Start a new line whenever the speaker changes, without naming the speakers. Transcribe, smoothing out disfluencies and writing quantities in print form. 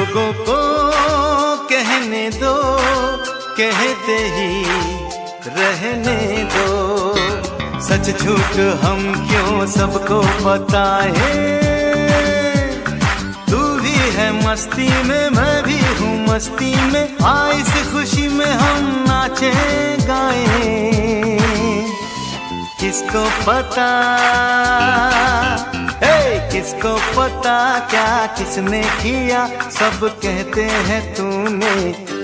लोगों को कहने दो, कहते ही रहने दो। सच झूठ हम क्यों सबको बताए, तू भी है मस्ती में, मैं भी हूँ मस्ती में। आ इस खुशी में हम नाचे गाए, किसको पता, किसको पता क्या किसने किया। सब कहते हैं तूने